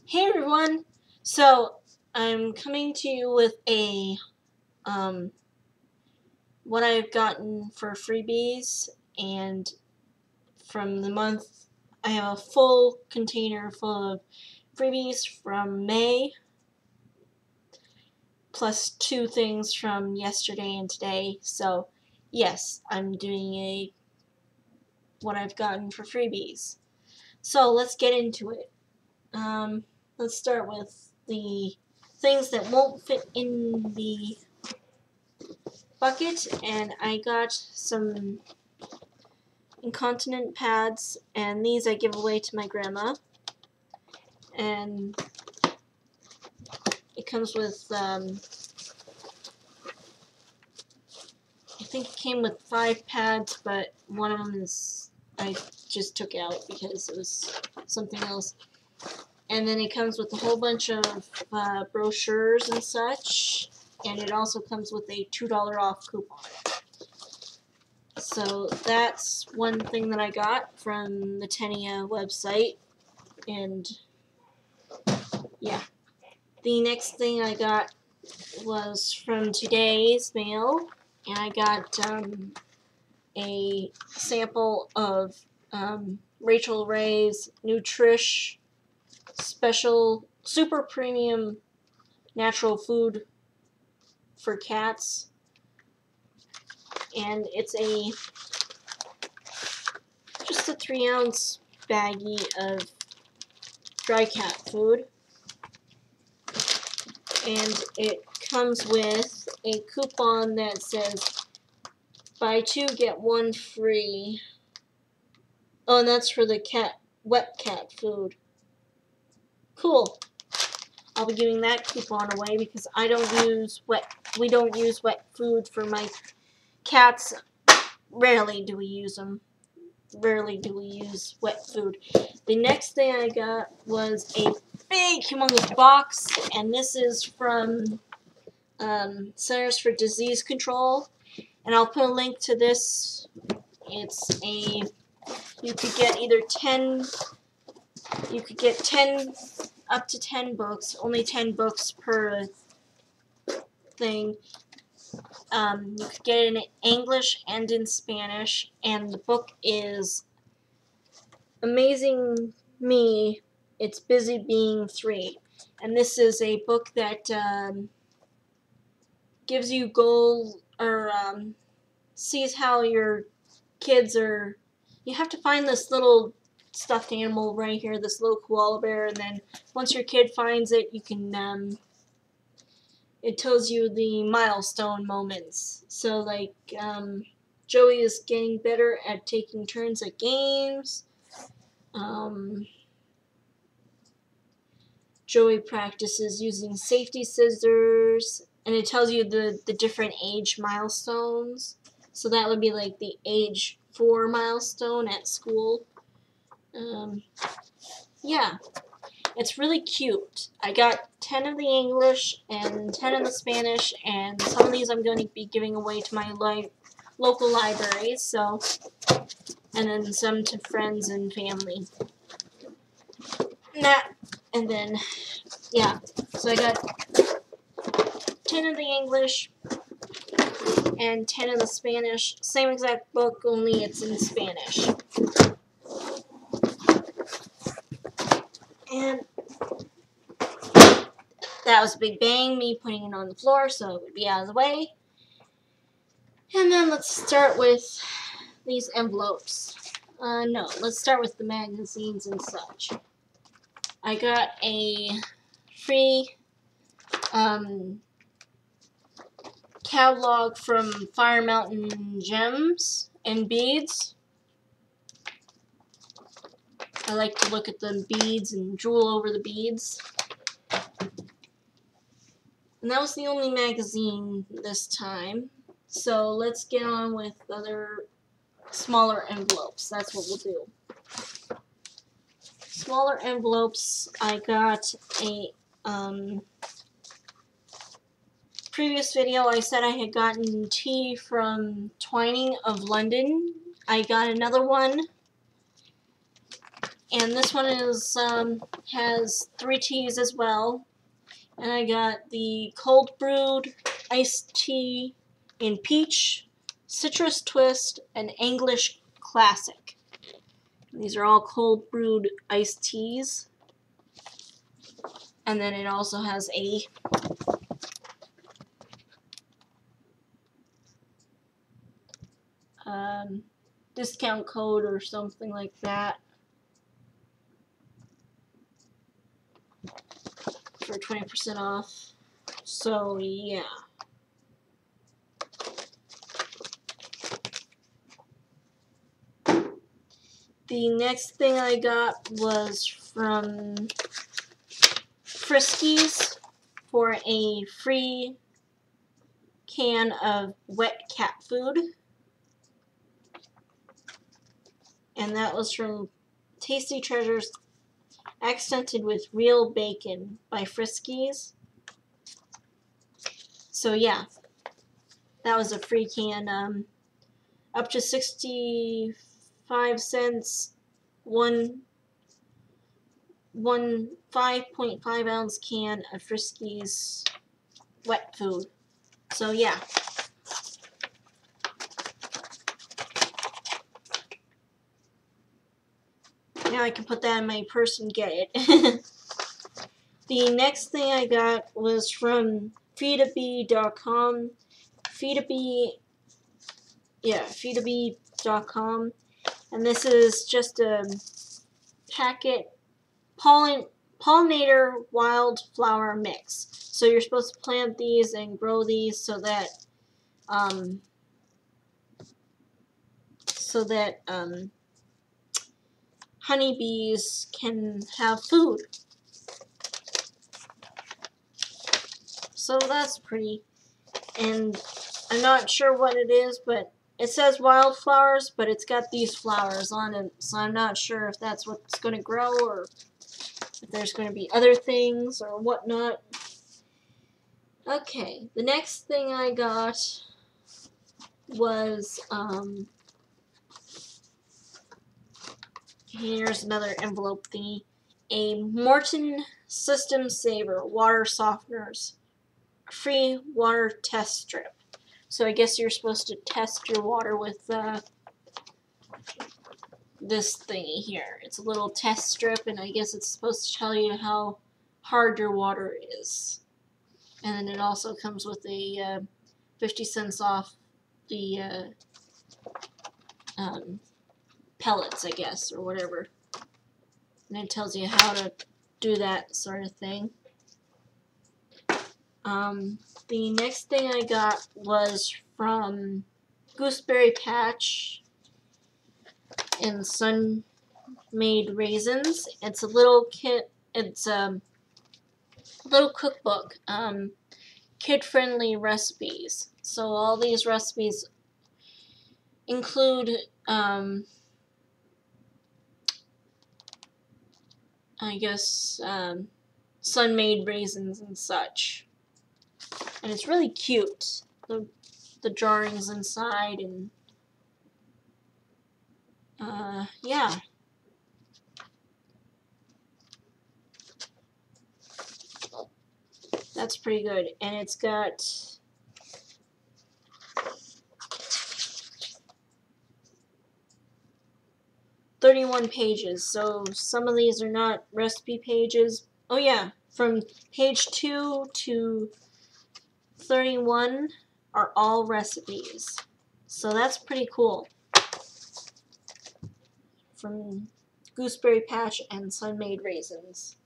Hey everyone! So, I'm coming to you with what I've gotten for freebies, and from the month, I have a full container full of freebies from May, plus 2 things from yesterday and today. So, yes, I'm doing what I've gotten for freebies. So, let's get into it. Let's start with the things that won't fit in the bucket, and I got some incontinent pads, and these I give away to my grandma. And it comes with, I think it came with 5 pads, but one of them I just took out because it was something else. And then it comes with a whole bunch of brochures and such, and it also comes with a $2 off coupon. So that's one thing that I got from the Tenia website, and yeah. The next thing I got was from today's mail, and I got a sample of Rachel Ray's Nutrish Special Super Premium Natural Food for Cats, and it's just a 3-ounce baggie of dry cat food, and it comes with a coupon that says buy 2 get 1 free. Oh, and that's for the wet cat food. Cool. I'll be giving that coupon away because we don't use wet food for my cats. Rarely do we use them. Rarely do we use wet food. The next thing I got was a big, humongous box, and this is from Centers for Disease Control. And I'll put a link to this. You could get either 10, up to 10 books, only 10 books per thing. You could get it in English and in Spanish, and the book is Amazing Me, It's Busy Being 3. And this is a book that gives you goals, or sees how your kids are. You have to find this little stuffed animal right here, this little koala bear, and then once your kid finds it, you can it tells you the milestone moments. So like Joey is getting better at taking turns at games. Joey practices using safety scissors, and it tells you the different age milestones. So that would be like the age 4 milestone at school. Yeah, it's really cute. I got 10 of the English and 10 of the Spanish, and some of these I'm going to be giving away to my local libraries, so, and then some to friends and family. And then, yeah, so I got 10 of the English and 10 of the Spanish. Same exact book, only it's in Spanish. And that was a big bang, me putting it on the floor so it would be out of the way. And then let's start with these envelopes. No, let's start with the magazines and such. I got a free catalog from Fire Mountain Gems and Beads. I like to look at the beads and drool over the beads. And that was the only magazine this time. So let's get on with other smaller envelopes. That's what we'll do. Smaller envelopes, I got a previous video I said I had gotten tea from Twining of London. I got another one And this one is has 3 teas as well. And I got the cold brewed iced tea in peach, citrus twist, and English classic. These are all cold brewed iced teas. And then it also has a discount code or something like that for 20% off. So yeah. The next thing I got was from Friskies for a free can of wet cat food. And that was from Tasty Treasures Accented with Real Bacon by Friskies. So yeah, that was a free can. Up to 65 cents, one 5.5 ounce can of Friskies wet food. So yeah. Now I can put that in my purse and get it. The next thing I got was from feedabee.com. Feedabee.com. And this is just a packet pollinator wildflower mix. So you're supposed to plant these and grow these so that honeybees can have food. So that's pretty. And I'm not sure what it is, but it says wildflowers, but it's got these flowers on it. So I'm not sure if that's what's going to grow or if there's going to be other things or whatnot. Okay, the next thing I got was, here's another envelope thingy. A Morton System Saver water softeners. Free water test strip. So I guess you're supposed to test your water with this thingy here. It's a little test strip, and I guess it's supposed to tell you how hard your water is. And then it also comes with a 50 cents off the pellets, I guess, or whatever. And it tells you how to do that sort of thing. The next thing I got was from Gooseberry Patch and Sun-Made Raisins. It's a little kit. It's a little cookbook. Kid-friendly recipes. So all these recipes include I guess Sun-Made raisins and such. And it's really cute. The drawings inside and yeah. That's pretty good. And it's got 31 pages. So some of these are not recipe pages. Oh yeah, from page 2 to 31 are all recipes. So that's pretty cool. From Gooseberry Patch and Sun-Made Raisins.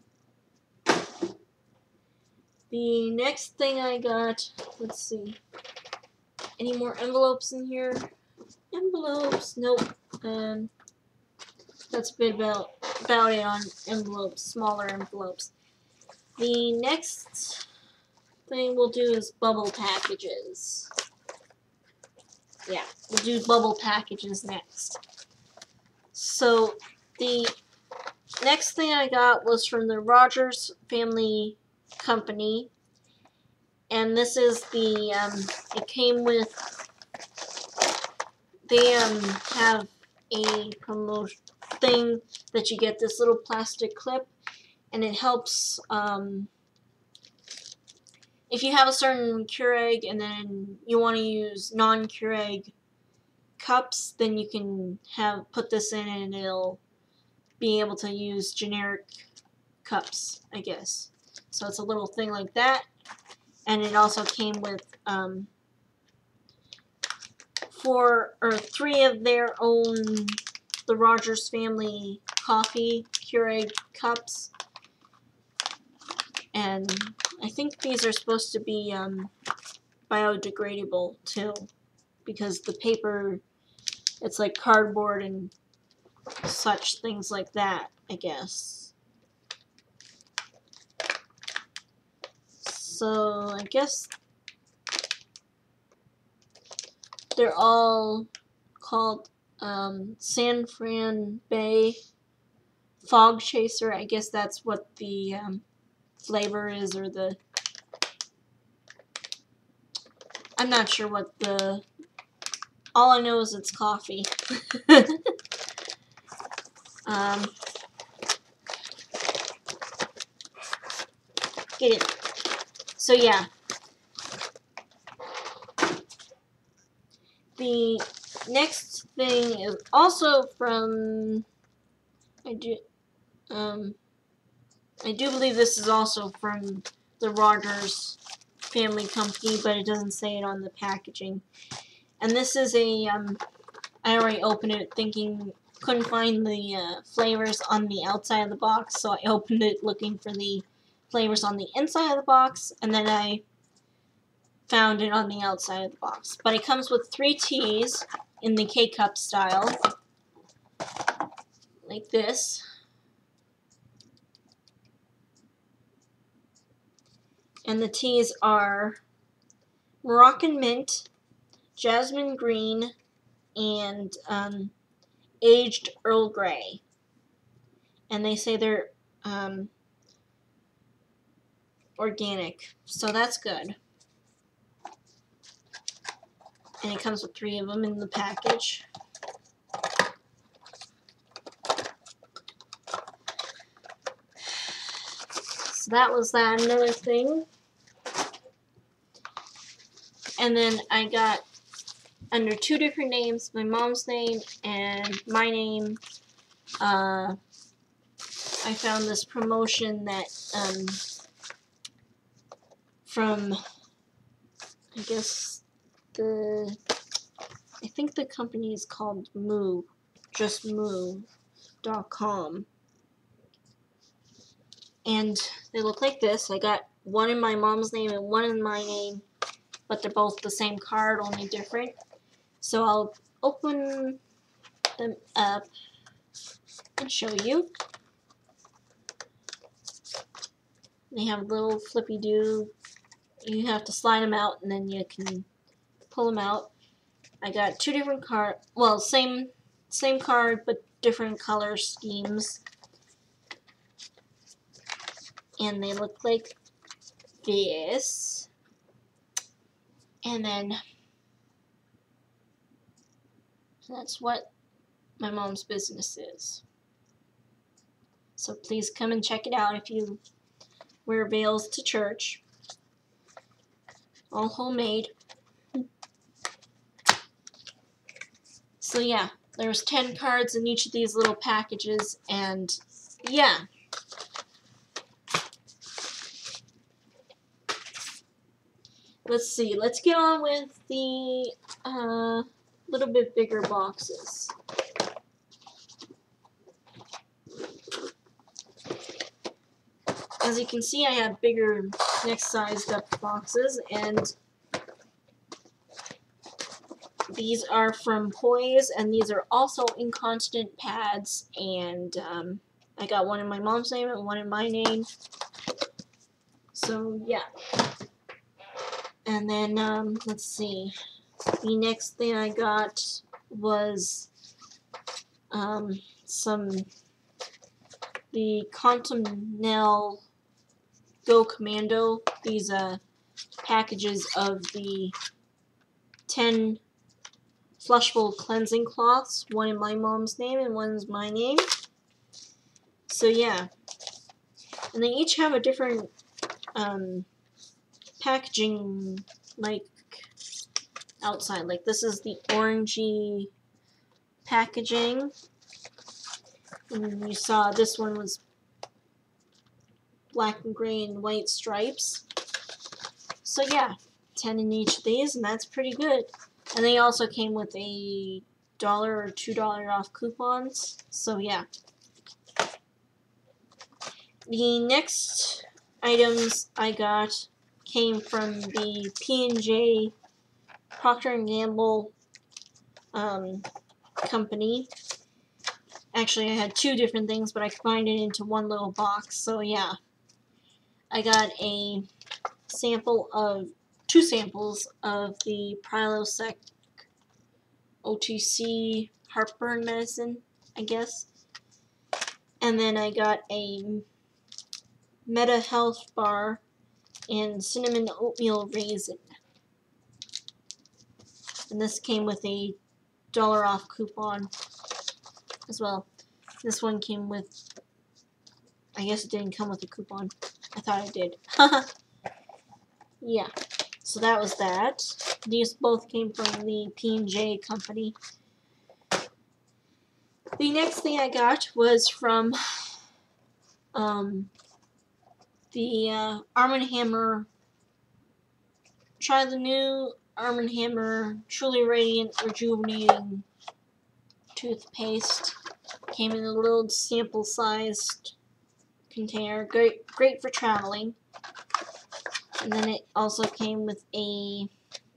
The next thing I got, let's see. Any more envelopes in here? Envelopes, nope. That's a bit about it on envelopes, smaller envelopes. The next thing we'll do is bubble packages. Yeah, we'll do bubble packages next. So the next thing I got was from the Rogers Family Company, and this is the it came with, they have a thing that you get this little plastic clip, and it helps if you have a certain Keurig and then you want to use non-Keurig cups, then you can put this in and it'll be able to use generic cups, I guess. So it's a little thing like that, and it also came with 3 of their own, the Rogers family coffee Keurig cups, and I think these are supposed to be biodegradable too, because the paper, it's like cardboard and such things like that, I guess. So I guess they're all called San Fran Bay Fog Chaser. I guess that's what the flavor is, or the, I'm not sure what the, all I know is it's coffee. Get it. So yeah, the next thing is also from, I do believe this is also from the Rogers family company, but it doesn't say it on the packaging. And this is a, I already opened it thinking, couldn't find the flavors on the outside of the box, so I opened it looking for the flavors on the inside of the box, and then I found it on the outside of the box. But it comes with 3 teas in the K-Cup style, like this. And the teas are Moroccan Mint, Jasmine Green, and Aged Earl Grey. And they say they're organic, so that's good. And it comes with 3 of them in the package. So that was that. Another thing. And then I got, under 2 different names, my mom's name and my name, I found this promotion that from, I guess, I think the company is called Moo, just moo.com. And they look like this. I got one in my mom's name and one in my name, but they're both the same card, only different. So I'll open them up and show you. They have little flippy-doo. You have to slide them out and then you can pull them out. I got 2 different cards, well, same card but different color schemes. And they look like this. And then that's what my mom's business is. So please come and check it out if you wear veils to church. All homemade. So yeah, there's 10 cards in each of these little packages, and yeah. Let's see, let's get on with the little bit bigger boxes. As you can see, I have bigger, next sized up boxes, and these are from Poise, and these are also inconstant pads, and I got one in my mom's name and one in my name. So yeah. And then let's see. The next thing I got was the Continental Go Commando. These packages of the 10 flushable cleansing cloths, one in my mom's name and one's my name. So yeah, and they each have a different packaging, like outside. Like this is the orangey packaging, and you saw this one was black and gray and white stripes. So yeah, 10 in each of these, and that's pretty good. And they also came with a $1 or $2 off coupons. So yeah. The next items I got came from the P&J Procter & Gamble company. Actually, I had two different things, but I combined it into one little box. So yeah, I got two samples of the Prilosec OTC heartburn medicine, I guess. And then I got a Meta Health bar and cinnamon oatmeal raisin. And this came with a $1 off coupon as well. This one came with, I guess it didn't come with a coupon. I thought it did. Yeah, so that was that. These both came from the P&J company. The next thing I got was from the Arm & Hammer. Try the new Arm & Hammer Truly Radiant Rejuvenating toothpaste. Came in a little sample-sized container. Great for traveling. And then it also came with a...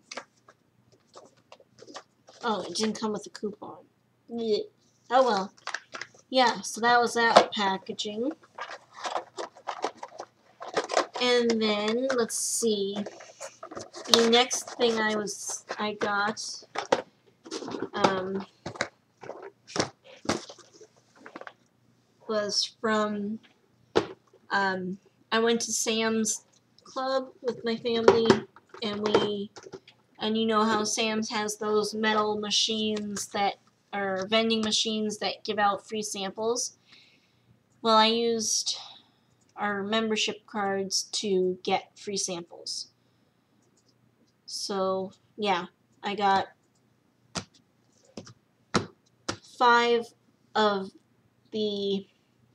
Oh, it didn't come with a coupon. Blech. Oh well. Yeah, so that was that packaging. And then, let's see. The next thing I got was from, I went to Sam's Club with my family, and you know how Sam's has those metal machines that are vending machines that give out free samples. Well, I used our membership cards to get free samples. So, yeah, I got 5 of the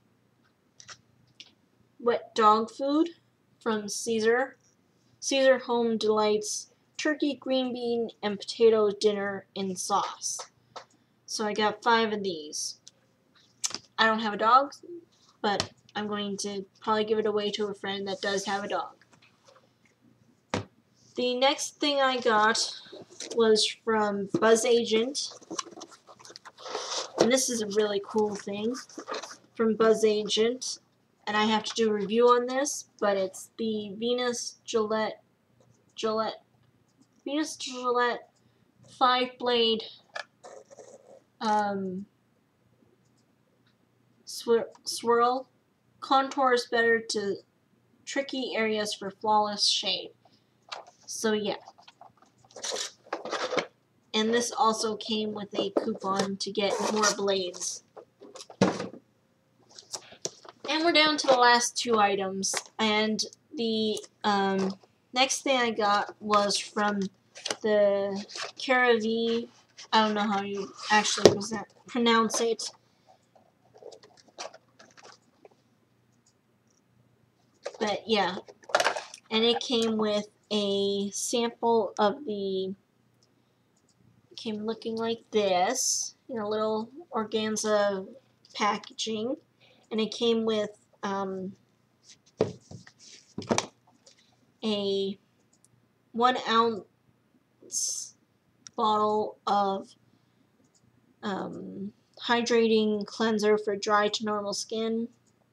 wet dog food from Caesar Home Delights turkey, green bean, and potato dinner in sauce. So I got 5 of these. I don't have a dog, but I'm going to probably give it away to a friend that does have a dog. The next thing I got was from Buzz Agent. And this is a really cool thing from Buzz Agent. And I have to do a review on this, but it's the Venus Gillette 5-blade swirl. Contours better to tricky areas for flawless shade. So yeah. And this also came with a coupon to get more blades. And we're down to the last 2 items. And the next thing I got was from the CeraVe. I don't know how you actually pronounce it. But yeah. And it came with a sample of the... Came looking like this in a little organza packaging, and it came with a 1 ounce bottle of hydrating cleanser for dry to normal skin,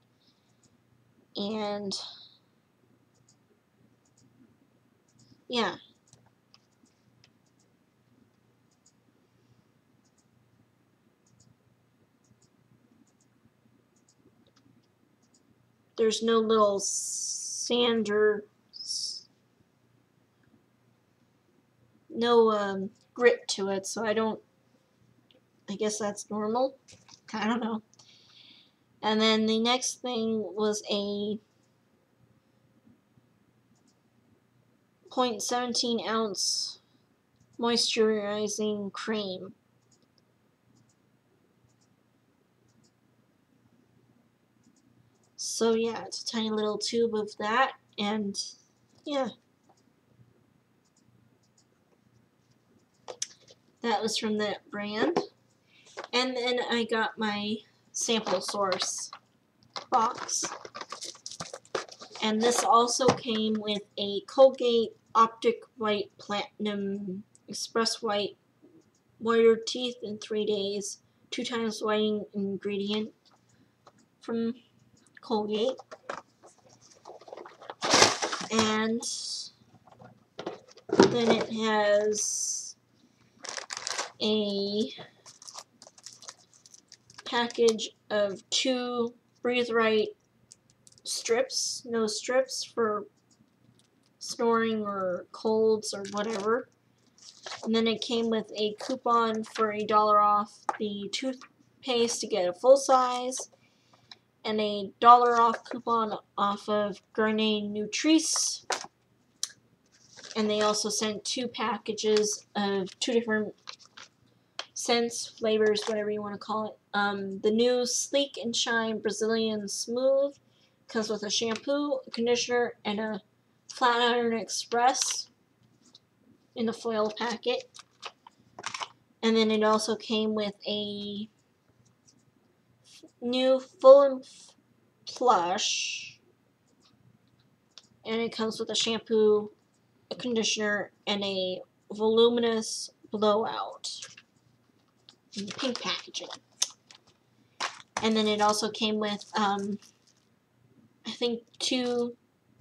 and yeah. There's no little sander. no grit to it, so I guess that's normal. I don't know. And then the next thing was a 0.17 ounce moisturizing cream. So yeah, it's a tiny little tube of that, and yeah. That was from that brand. And then I got my sample source box. And this also came with a Colgate Optic White Platinum Express White, whiter teeth in 3 days, 2 times whitening ingredient from Colgate. And then it has a package of 2 Breathe Right strips, nose strips for snoring or colds or whatever. And then it came with a coupon for $1 off the toothpaste to get a full size, and $1 off coupon off of Garnier Nutrice. And they also sent 2 packages of 2 different scents, flavors, whatever you want to call it. The new Sleek and Shine Brazilian Smooth comes with a shampoo, a conditioner, and a Flat Iron Express in a foil packet. And then it also came with a new Full Plush, and it comes with a shampoo, a conditioner, and a voluminous blowout in pink packaging. And then it also came with I think two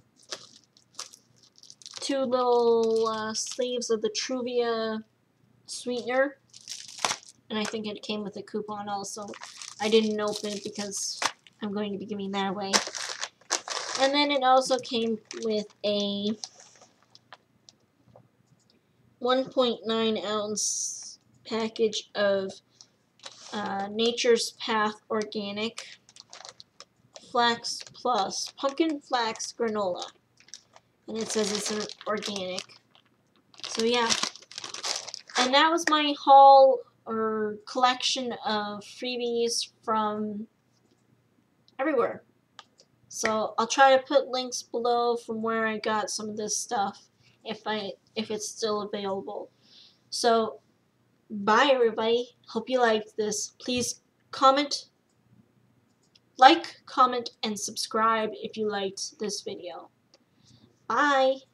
little sleeves of the Truvia sweetener, and I think it came with a coupon also. I didn't open it because I'm going to be giving that away. And then it also came with a 1.9 ounce package of Nature's Path Organic Flax Plus Pumpkin Flax Granola. And it says it's an organic. So yeah. And that was my haul or collection of freebies from everywhere. So I'll try to put links below from where I got some of this stuff if it's still available. So bye everybody. Hope you liked this. Please like, comment, and subscribe if you liked this video. Bye.